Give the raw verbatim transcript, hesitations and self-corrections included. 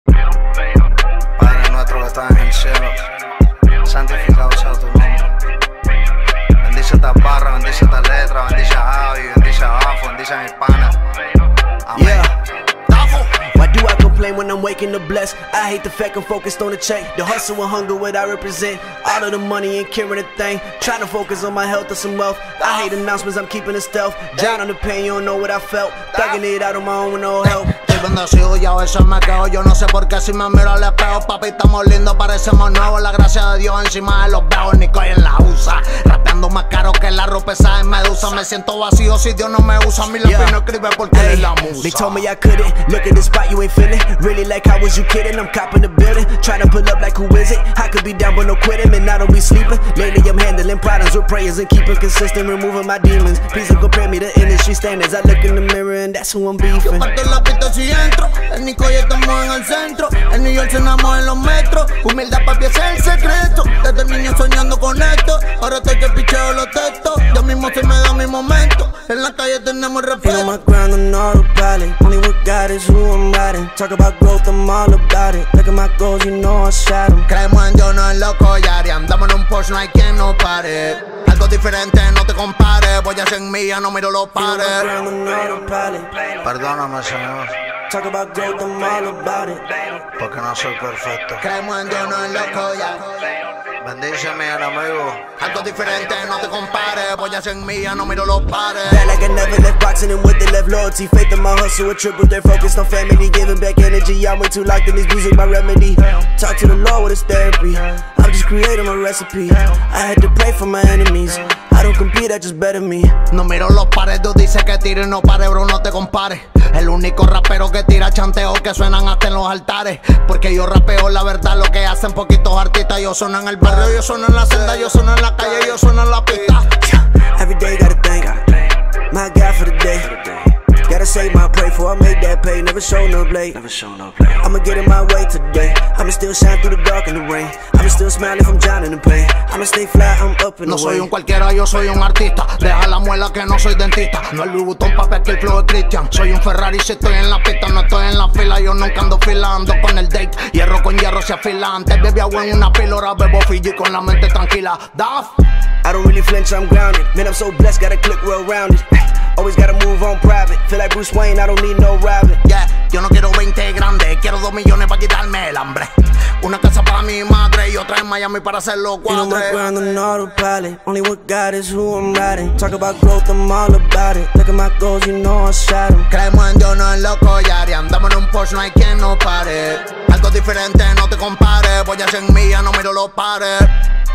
Padre nuestro que estás en el cielo, santificado sea tu nombre. Bendice esta barra, bendice esta letra, bendice a Javi, bendice a Bafo, bendice a mi pana. Amén. Yeah. Why do I complain when I'm waking up blessed? I hate the fact I'm focused on the check. The hustle and hunger, what I represent. All of the money ain't carrying a thing. Trying to focus on my health or some wealth. I hate announcements, I'm keeping it stealth. Drown on the pain, you don't know what I felt. Thugging it out on my own with no help. Estoy bendecido y a veces me quedo. Yo no sé por qué si me miro al espejo. Papi, estamos lindos, parecemos nuevos. La gracia de Dios encima de los veo. Nico y en la usa. Rapeando más caro que la ropa esa de Medusa. Me siento vacío si Dios no me usa. Mi lápiz Yeah. no escribe porque Hey, él es la musa. they told me I couldn't. Look at the spot, you ain't feeling. Really like how was you kidding? I'm copping the building. Trying to pull up like who is it? I could be down but no quitting, and I don't be sleeping. Lately I'm handling problems with prayers and keeping consistent, removing my demons. Please don't compare me to industry standards. I look in the mirror and that's who I'm beefing. Parto la pista si entro, el Nico y estamos en el centro. En New York cenamos en los metros. Humildad papi ese es el secreto. Desde niño soñando con esto. Ahora estoy que picheo los textos. Yo mismo se me da mi momento. En la calle tenemos Ain't on respeto. my grind on autopilot. Only what God is who I'm riding. Talk about growth, I'm all about it. Look at my goals, you know I shot 'em. Creemos en Dios, no en los collares. Andamos en un Porsche, no hay quien nos pare. Algo diferente, no te compares. Voy a ser mía, no miro los Ain't on my pares. grind on autopilot. Perdóname, Señor, Talk about growth, I'm all about it. porque no soy perfecto. Creemos en Dios, no en los collares. Bendice mi enemigo. Algo diferente, no te compares. Voy a ser mía, no miro los pares. Bad like I never left boxing and with the left loyalty. Faith in my hustle, a triple they're focused on family. Giving back energy, I'm way too locked in this music, my remedy. Talk to the Lord with his therapy. I'm just creating my recipe. I had to pray for my enemies. I don't compete, I just better me. No miro los pares, tú dices que tire, no pare, bro, no te compares. El único rapero que tira chanteo que suenan hasta en los altares. Porque yo rapeo la verdad, lo que hacen poquitos artistas. Yo sueno en el barrio, yo sueno en la celda, yo sueno en la calle, yo sueno en la pista. Every day gotta thank my God for the day. Gotta say my pray for I make that pay. Never show no blade. Never show no blade. I'ma get in my way today. I'ma still shine through the dark and the rain. I'ma still smile if I'm drowning in pain. I'ma stay fly, I'm up in No the soy way. un cualquiera, yo soy un artista. Deja la muela que no soy dentista. No el Louis Vuitton, papi, que el flow es Christian. Soy un Ferrari si estoy en la pista, no estoy en la fila. Yo nunca ando filando con el date. Hierro con hierro se afila. Antes bebía agua en una pila, ahora bebo Fiji con la mente tranquila. Duff. I don't really flinch, I'm grounded. Man, I'm so blessed, got a click well rounded. Always gotta move on private. Feel like Bruce Wayne, I don't need no Robin. Yeah, yo no quiero veinte grandes, quiero dos millones para quitarme el hambre. Una casa para mi madre y otra en Miami para hacer los You know my cuadres. grind on autopilot. Only what God is who I'm riding. Talk about growth, I'm all about it. Look at my goals, you know I shot 'em. Creemos en Dios, no en los collares. Andamos en un Porsche, no hay quien nos pare. Algo diferente, no te compares. Voy a ser mía, no miro los pares.